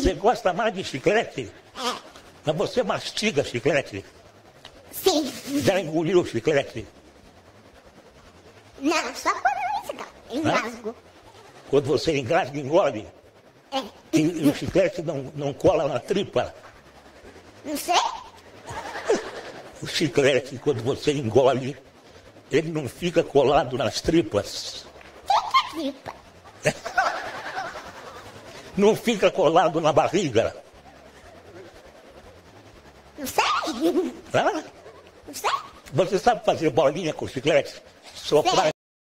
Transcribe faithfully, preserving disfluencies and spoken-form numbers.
Você gosta mais de chiclete? É. Mas você mastiga chiclete? Sim. Já engoliu chiclete? Não, só quando eu engasgo. Engasgo. Quando você engasga, engole? É. E, e o chiclete não, não cola na tripa? Não sei. O chiclete, quando você engole, ele não fica colado nas tripas. Que que é tripa? Não fica colado na barriga. Não sei. Tá? Não sei. Você sabe fazer bolinha com chiclete? Soprar